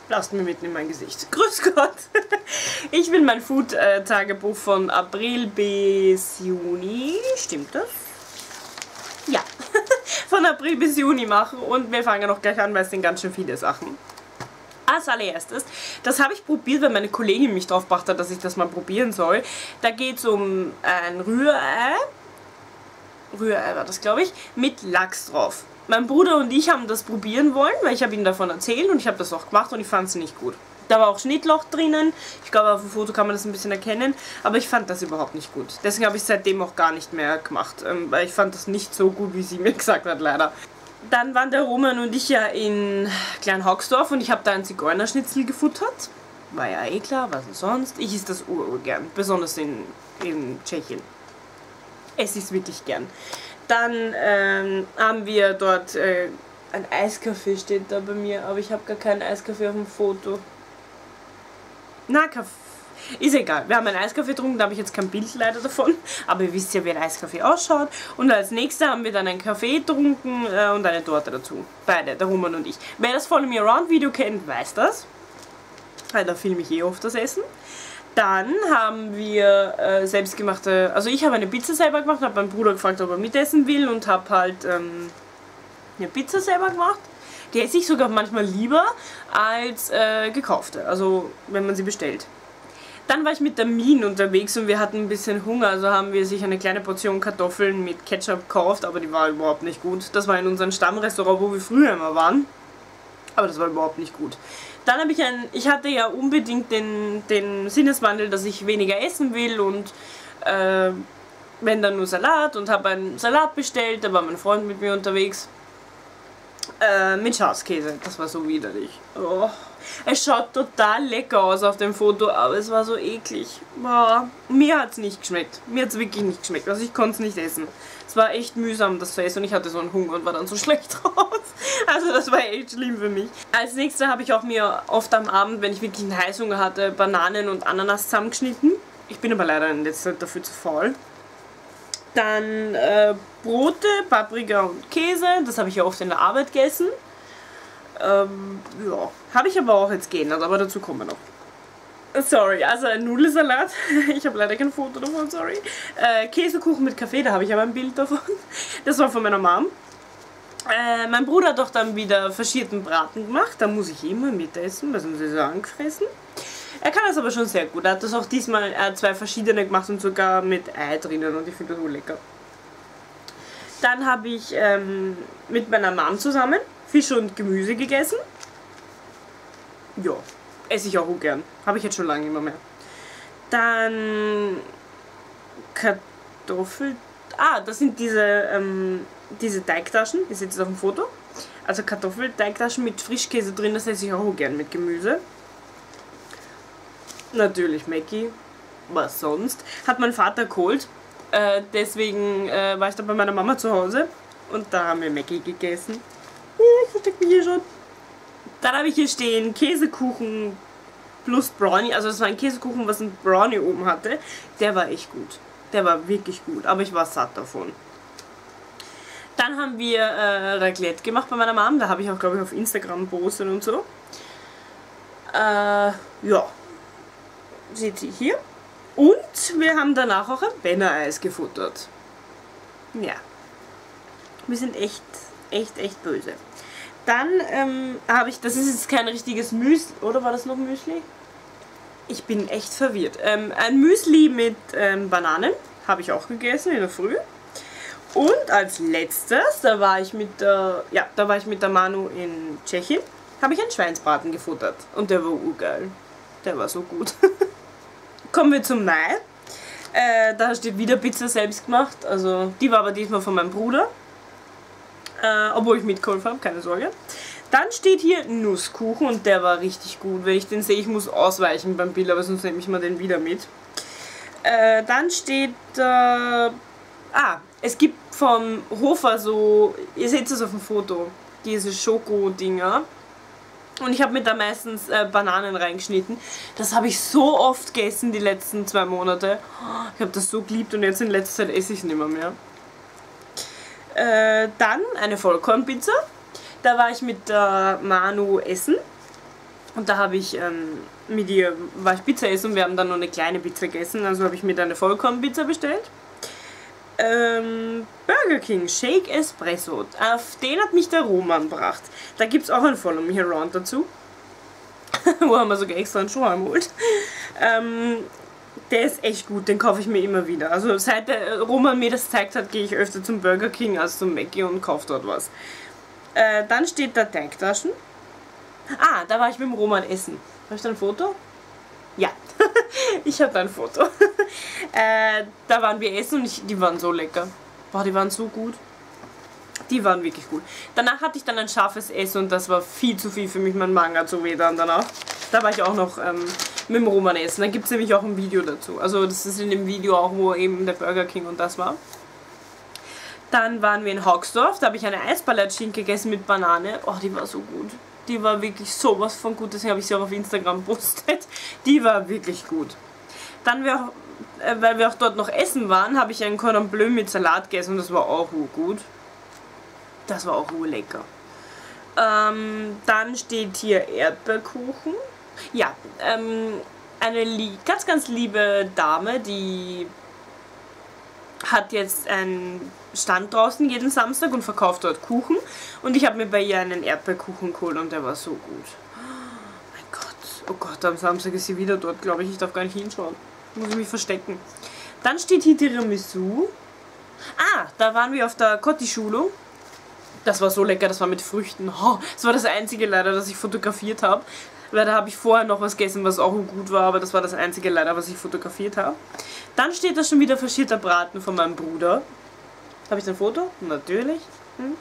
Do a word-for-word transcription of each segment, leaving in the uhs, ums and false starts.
lasst mir mitten in mein Gesicht. Grüß Gott! Ich will mein Food-Tagebuch von April bis Juni, stimmt das? Ja, von April bis Juni machen und wir fangen noch gleich an, weil es sind ganz schön viele Sachen. Als allererstes, das habe ich probiert, weil meine Kollegin mich drauf gebracht hat, dass ich das mal probieren soll. Da geht es um ein Rührei, Rührei war das, glaube ich, mit Lachs drauf. Mein Bruder und ich haben das probieren wollen, weil ich habe ihm davon erzählt und ich habe das auch gemacht und ich fand es nicht gut. Da war auch Schnittloch drinnen, ich glaube auf dem Foto kann man das ein bisschen erkennen, aber ich fand das überhaupt nicht gut. Deswegen habe ich es seitdem auch gar nicht mehr gemacht, weil ich fand das nicht so gut, wie sie mir gesagt hat, leider. Dann waren der Roman und ich ja in Kleinhaugsdorf und ich habe da einen Zigeunerschnitzel gefuttert. War ja eh klar, was denn sonst. Ich esse das ur, ur gern, besonders in, in Tschechien. Esse ich es wirklich gern. Dann ähm, haben wir dort, äh, ein Eiskaffee steht da bei mir, aber ich habe gar keinen Eiskaffee auf dem Foto. Na, Kaffee. Ist egal. Wir haben einen Eiskaffee getrunken, da habe ich jetzt kein Bild leider davon. Aber ihr wisst ja, wie ein Eiskaffee ausschaut. Und als nächstes haben wir dann einen Kaffee getrunken äh, und eine Torte dazu. Beide, der Roman und ich. Wer das Follow Me Around Video kennt, weiß das. Weil da filme ich eh oft das Essen. Dann haben wir äh, selbstgemachte, also ich habe eine Pizza selber gemacht, habe meinen Bruder gefragt, ob er mitessen will und habe halt ähm, eine Pizza selber gemacht. Die esse ich sogar manchmal lieber als äh, gekaufte, also wenn man sie bestellt. Dann war ich mit der Min unterwegs und wir hatten ein bisschen Hunger, also haben wir sich eine kleine Portion Kartoffeln mit Ketchup gekauft, aber die war überhaupt nicht gut. Das war in unserem Stammrestaurant, wo wir früher immer waren, aber das war überhaupt nicht gut. Dann habe ich ein, ich hatte ja unbedingt den, den Sinneswandel, dass ich weniger essen will und äh, wenn dann nur Salat und habe einen Salat bestellt, da war mein Freund mit mir unterwegs. Äh, mit Schafskäse, das war so widerlich. Oh. Es schaut total lecker aus auf dem Foto, aber es war so eklig. Boah. Mir hat es nicht geschmeckt. Mir hat es wirklich nicht geschmeckt. Also ich konnte es nicht essen. Es war echt mühsam, das zu essen und ich hatte so einen Hunger und war dann so schlecht drauf. Also das war echt schlimm für mich. Als nächstes habe ich auch mir oft am Abend, wenn ich wirklich einen Heißhunger hatte, Bananen und Ananas zusammengeschnitten. Ich bin aber leider in letzter Zeit dafür zu faul. Dann äh, Brote, Paprika und Käse. Das habe ich ja oft in der Arbeit gegessen. Ähm, ja. Habe ich aber auch jetzt gehen lassen, aber dazu kommen wir noch. Sorry, also ein Nudelsalat. Ich habe leider kein Foto davon, sorry. Äh, Käsekuchen mit Kaffee, da habe ich aber ein Bild davon. Das war von meiner Mom. Äh, mein Bruder hat doch dann wieder faschierten Braten gemacht. Da muss ich immer mitessen, weil sonst ist er angefressen. Er kann das aber schon sehr gut. Er hat das auch diesmal äh, zwei verschiedene gemacht und sogar mit Ei drinnen und ich finde das so lecker. Dann habe ich ähm, mit meiner Mom zusammen Fisch und Gemüse gegessen. Ja, esse ich auch gern. Habe ich jetzt schon lange immer mehr. Dann Kartoffel... Ah, das sind diese, ähm, diese Teigtaschen. Ihr seht es auf dem Foto. Also Kartoffelteigtaschen mit Frischkäse drin, das esse ich auch gern mit Gemüse. Natürlich Mackie. Was sonst? Hat mein Vater geholt. Äh, deswegen äh, war ich da bei meiner Mama zu Hause. Und da haben wir Mackie gegessen. Ich verstecke mich hier schon. Dann habe ich hier stehen Käsekuchen plus Brownie. Also das war ein Käsekuchen, was ein Brownie oben hatte. Der war echt gut. Der war wirklich gut. Aber ich war satt davon. Dann haben wir äh, Raclette gemacht bei meiner Mom. Da habe ich auch, glaube ich, auf Instagram postet und so. Äh, ja. Seht ihr hier. Und wir haben danach auch ein Benner-Eis gefuttert. Ja. Wir sind echt, echt, echt böse. Dann ähm, habe ich, das ist jetzt kein richtiges Müsli, oder war das noch Müsli? Ich bin echt verwirrt. Ähm, ein Müsli mit ähm, Bananen habe ich auch gegessen in der Früh. Und als letztes, da war ich mit der, ja, da war ich mit der Manu in Tschechien, habe ich einen Schweinsbraten gefuttert. Und der war urgeil. Der war so gut. Kommen wir zum Mai. Äh, da steht wieder Pizza selbst gemacht. Also die war aber diesmal von meinem Bruder. Äh, obwohl ich mitgeholfen habe, keine Sorge. Dann steht hier Nusskuchen und der war richtig gut. Wenn ich den sehe, ich muss ausweichen beim Bild, aber sonst nehme ich mal den wieder mit. Äh, dann steht äh, ah, es gibt vom Hofer so, ihr seht es auf dem Foto, diese Schoko-Dinger. Und ich habe mir da meistens äh, Bananen reingeschnitten. Das habe ich so oft gegessen die letzten zwei Monate. Ich habe das so geliebt und jetzt in letzter Zeit esse ich es nicht mehr. mehr. Äh, dann eine Vollkornpizza. Da war ich mit der Manu essen. Und da habe ich ähm, mit ihr, war ich Pizza essen und wir haben dann nur eine kleine Pizza gegessen. Also habe ich mir dann eine Vollkornpizza bestellt. Ähm, Burger King Shake Espresso. Auf den hat mich der Roman gebracht. Da gibt es auch ein Follow Me Around dazu. Wo haben wir sogar extra einen Schuh geholt. Ähm, der ist echt gut, den kaufe ich mir immer wieder. Also seit der Roman mir das gezeigt hat, gehe ich öfter zum Burger King als zum Mackie und kaufe dort was. Äh, dann steht da Teigtaschen. Ah, da war ich mit dem Roman essen. Habe ich da ein Foto? Ja, ich habe da ein Foto. äh, da waren wir essen und ich, die waren so lecker. Boah, die waren so gut. Die waren wirklich gut. Danach hatte ich dann ein scharfes Essen und das war viel zu viel für mich. Mein Magen hat so weh dann danach. Da war ich auch noch ähm, mit dem Roman essen. Da gibt es nämlich auch ein Video dazu. Also das ist in dem Video auch, wo eben der Burger King und das war. Dann waren wir in Haugsdorf. Da habe ich eine Eispalatschinke gegessen mit Banane. Oh, die war so gut. Die war wirklich sowas von gut. Deswegen habe ich sie auch auf Instagram postet. Die war wirklich gut. Dann, wir, äh, weil wir auch dort noch essen waren, habe ich einen Cordon Bleu mit Salat gegessen und das war auch gut. Das war auch lecker. Ähm, dann steht hier Erdbeerkuchen. Ja, ähm, eine ganz, ganz liebe Dame, die hat jetzt einen Stand draußen jeden Samstag und verkauft dort Kuchen. Und ich habe mir bei ihr einen Erdbeerkuchen geholt und der war so gut. Oh mein Gott. Oh Gott, am Samstag ist sie wieder dort, glaube ich. Ich darf gar nicht hinschauen. Muss ich mich verstecken. Dann steht hier Tiramisu. Ah, da waren wir auf der Kotti-Schulung. Das war so lecker, das war mit Früchten. Oh, das war das einzige leider, das ich fotografiert habe. Weil da habe ich vorher noch was gegessen, was auch gut war, aber das war das einzige leider, was ich fotografiert habe. Dann steht da schon wieder faschierter Braten von meinem Bruder. Habe ich ein Foto? Natürlich. Hm.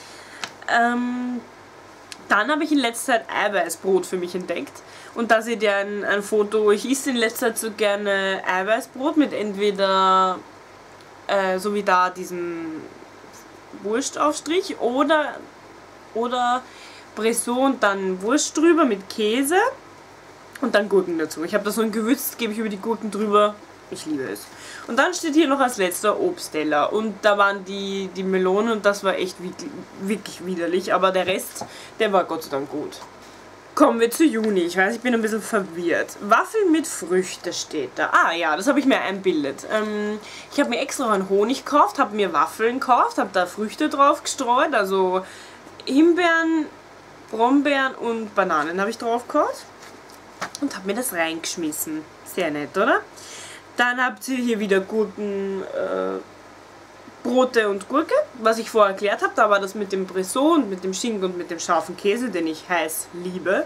Ähm, dann habe ich in letzter Zeit Eiweißbrot für mich entdeckt. Und da seht ihr ein, ein Foto. Ich esse in letzter Zeit so gerne Eiweißbrot mit entweder, äh, so wie da, diesem Wurstaufstrich oder, oder Bressot und dann Wurst drüber mit Käse und dann Gurken dazu. Ich habe da so ein Gewürz, gebe ich über die Gurken drüber. Ich liebe es. Und dann steht hier noch als letzter Obstteller. Und da waren die, die Melonen und das war echt wirklich, wirklich widerlich. Aber der Rest, der war Gott sei Dank gut. Kommen wir zu Juni. Ich weiß, ich bin ein bisschen verwirrt. Waffeln mit Früchte steht da. Ah ja, das habe ich mir einbildet. Ähm, ich habe mir extra einen Honig gekauft, habe mir Waffeln gekauft, habe da Früchte drauf gestreut. Also Himbeeren, Brombeeren und Bananen habe ich drauf gekauft. Und habe mir das reingeschmissen. Sehr nett, oder? Dann habt ihr hier wieder Gurken, äh, Brote und Gurke, was ich vorher erklärt habe. Da war das mit dem Bressot und mit dem Schinken und mit dem scharfen Käse, den ich heiß liebe.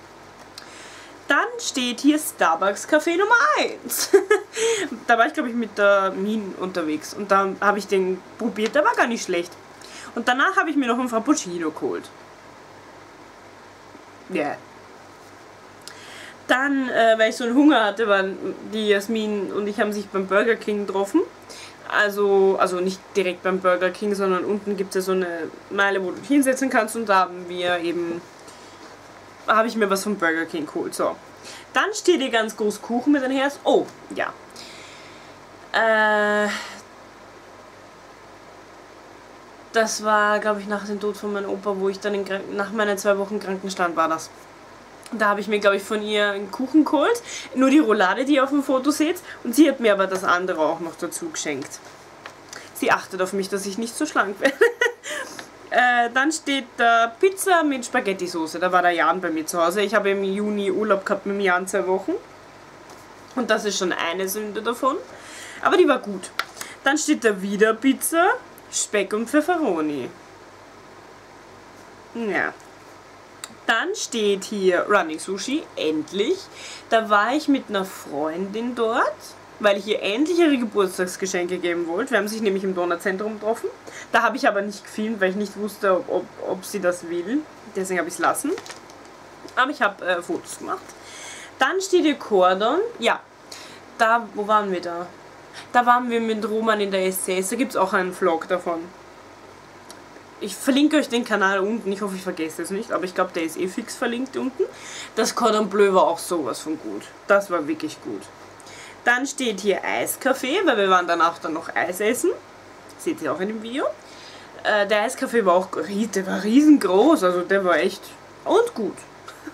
Dann steht hier Starbucks Kaffee Nummer eins. Da war ich, glaube ich, mit der Min unterwegs und da habe ich den probiert, der war gar nicht schlecht. Und danach habe ich mir noch einen Frappuccino geholt. Ja. Yeah. Dann, äh, weil ich so einen Hunger hatte, waren die Jasmin und ich haben sich beim Burger King getroffen. Also, also nicht direkt beim Burger King, sondern unten gibt es ja so eine Meile, wo du dich hinsetzen kannst und da haben wir eben, habe ich mir was vom Burger King geholt. So. Dann steht hier ganz groß Kuchen mit einem Herz. Oh, ja. Äh, das war, glaube ich, nach dem Tod von meinem Opa, wo ich dann in, nach meinen zwei Wochen Krankenstand war das. Da habe ich mir, glaube ich, von ihr einen Kuchen geholt. Nur die Roulade, die ihr auf dem Foto seht. Und sie hat mir aber das andere auch noch dazu geschenkt. Sie achtet auf mich, dass ich nicht so schlank werde. äh, dann steht da Pizza mit Spaghetti-Soße. Da war der Jan bei mir zu Hause. Ich habe im Juni Urlaub gehabt mit dem Jan zwei Wochen. Und das ist schon eine Sünde davon. Aber die war gut. Dann steht da wieder Pizza, Speck und Pfefferoni. Ja. Dann steht hier Running Sushi, endlich. Da war ich mit einer Freundin dort, weil ich ihr endlich ihre Geburtstagsgeschenke geben wollte. Wir haben sich nämlich im Donauzentrum getroffen. Da habe ich aber nicht gefilmt, weil ich nicht wusste, ob, ob, ob sie das will. Deswegen habe ich es lassen. Aber ich habe äh, Fotos gemacht. Dann steht hier Cordon. Ja, da, wo waren wir da? Da waren wir mit Roman in der S C S. Da gibt es auch einen Vlog davon. Ich verlinke euch den Kanal unten, ich hoffe, ich vergesse es nicht, aber ich glaube, der ist eh fix verlinkt unten. Das Cordon Bleu war auch sowas von gut. Das war wirklich gut. Dann steht hier Eiskaffee, weil wir waren danach dann noch Eis essen. Seht ihr auch in dem Video. Äh, der Eiskaffee war auch der war riesengroß, also der war echt und gut.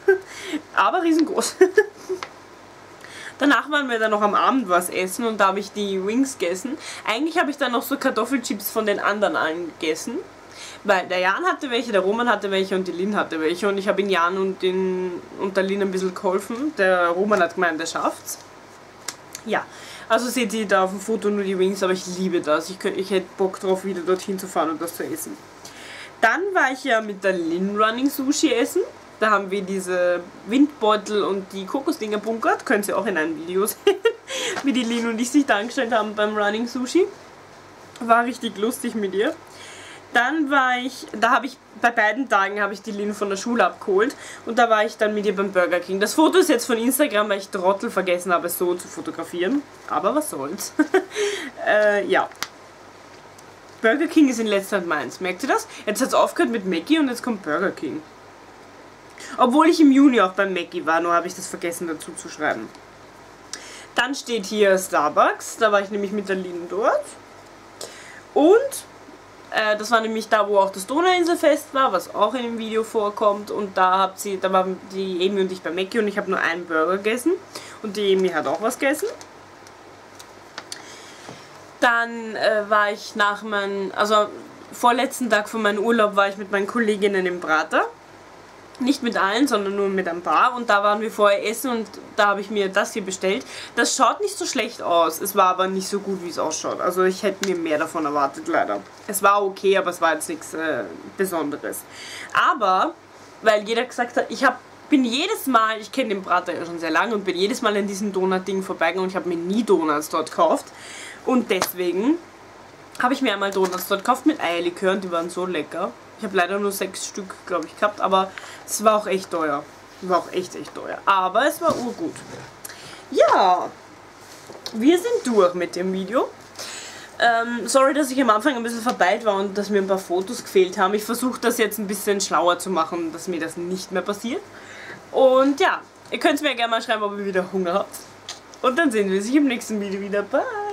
Aber riesengroß. Danach waren wir dann noch am Abend was essen und da habe ich die Wings gegessen. Eigentlich habe ich dann noch so Kartoffelchips von den anderen allen gegessen. Weil der Jan hatte welche, der Roman hatte welche und die Lynn hatte welche. Und ich habe den Jan und, den, und der Lynn ein bisschen geholfen. Der Roman hat gemeint, der schafft's. Ja, also seht ihr da auf dem Foto nur die Wings, aber ich liebe das. Ich, könnt, ich hätte Bock drauf, wieder dorthin zu fahren und das zu essen. Dann war ich ja mit der Lynn Running Sushi essen. Da haben wir diese Windbeutel und die Kokosdinger bunkert. Könnt ihr auch in einem Video sehen, wie die Lynn und ich sich da angestellt haben beim Running Sushi. War richtig lustig mit ihr. Dann war ich, da habe ich, bei beiden Tagen habe ich die Lynn von der Schule abgeholt und da war ich dann mit ihr beim Burger King. Das Foto ist jetzt von Instagram, weil ich Trottel vergessen habe, es so zu fotografieren. Aber was soll's. äh, ja. Burger King ist in letzter Zeit meins. Merkt ihr das? Jetzt hat es aufgehört mit Mackie und jetzt kommt Burger King. Obwohl ich im Juni auch beim Mackie war, nur habe ich das vergessen dazu zu schreiben. Dann steht hier Starbucks, da war ich nämlich mit der Lynn dort. Und äh, das war nämlich da, wo auch das Donauinselfest war, was auch in dem Video vorkommt. Und da habt sie, da waren die Emi und ich bei Mackie und ich habe nur einen Burger gegessen. Und die Emi hat auch was gegessen. Dann äh, war ich nach meinem, also vorletzten Tag von meinem Urlaub war ich mit meinen Kolleginnen im Prater. Nicht mit allen, sondern nur mit ein paar. Und da waren wir vorher essen und da habe ich mir das hier bestellt. Das schaut nicht so schlecht aus. Es war aber nicht so gut, wie es ausschaut. Also ich hätte mir mehr davon erwartet, leider. Es war okay, aber es war jetzt nichts äh, Besonderes. Aber, weil jeder gesagt hat, ich hab, bin jedes Mal, ich kenne den Prater ja schon sehr lange und bin jedes Mal in diesem Donut-Ding vorbeigegangen und ich habe mir nie Donuts dort gekauft. Und deswegen habe ich mir einmal Donuts dort gekauft mit Eierlikör und die waren so lecker. Ich habe leider nur sechs Stück, glaube ich, gehabt, aber es war auch echt teuer. War auch echt, echt teuer. Aber es war urgut. Ja, wir sind durch mit dem Video. Ähm, sorry, dass ich am Anfang ein bisschen verpeilt war und dass mir ein paar Fotos gefehlt haben. Ich versuche das jetzt ein bisschen schlauer zu machen, dass mir das nicht mehr passiert. Und ja, ihr könnt mir gerne mal schreiben, ob ihr wieder Hunger habt. Und dann sehen wir uns im nächsten Video wieder. Bye!